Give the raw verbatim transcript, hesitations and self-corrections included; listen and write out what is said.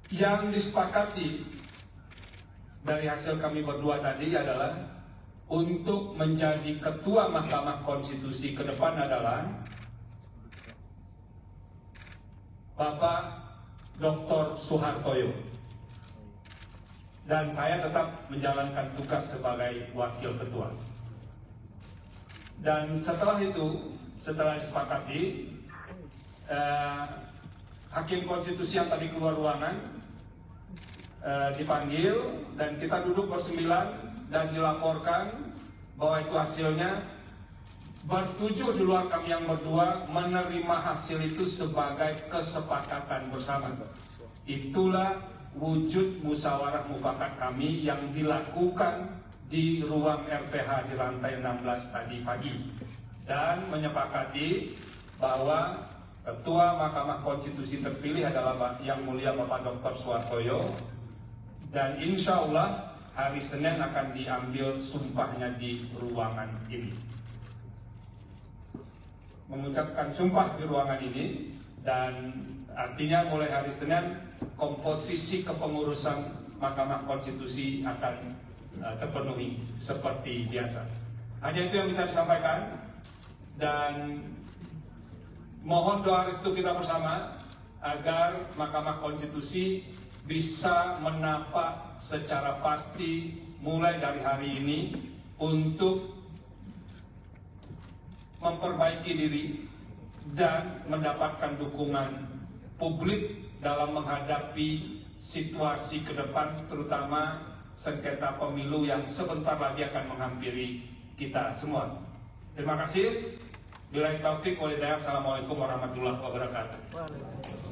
Yang disepakati dari hasil kami berdua tadi adalah untuk menjadi ketua Mahkamah Konstitusi ke depan adalah Bapak Doktor Soehartoyo, dan saya tetap menjalankan tugas sebagai wakil ketua. Dan setelah itu, setelah disepakati, eh, Hakim Konstitusi yang tadi keluar ruangan eh, dipanggil dan kita duduk bersembilan dan dilaporkan bahwa itu hasilnya. Bertujuh di luar kami yang berdua menerima hasil itu sebagai kesepakatan bersama. Itulah wujud musyawarah mufakat kami yang dilakukan di ruang R P H di lantai enam belas tadi pagi, dan menyepakati bahwa Ketua Mahkamah Konstitusi terpilih adalah Yang Mulia Bapak Doktor Soehartoyo, dan insya Allah hari Senin akan diambil sumpahnya di ruangan ini. Mengucapkan sumpah di ruangan ini, dan artinya mulai hari Senin komposisi kepengurusan Mahkamah Konstitusi akan uh, terpenuhi seperti biasa. Hanya itu yang bisa disampaikan, dan mohon doa restu kita bersama agar Mahkamah Konstitusi bisa menapak secara pasti mulai dari hari ini untuk memperbaiki diri dan mendapatkan dukungan publik dalam menghadapi situasi ke depan, terutama sengketa pemilu yang sebentar lagi akan menghampiri kita semua. Terima kasih. Billahi taufik wal hidayah. Assalamualaikum warahmatullahi wabarakatuh.